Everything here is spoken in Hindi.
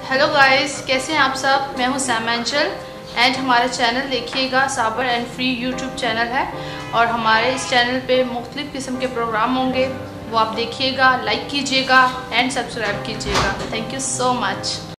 हेलो गाइस, कैसे हैं आप सब। मैं हूं सैमांचल एंड हमारा चैनल देखिएगा। साबर एंड फ्री यूट्यूब चैनल है और हमारे इस चैनल पे मुख्तलिफ़ किस्म के प्रोग्राम होंगे, वो आप देखिएगा, लाइक कीजिएगा एंड सब्सक्राइब कीजिएगा। Thank you so much.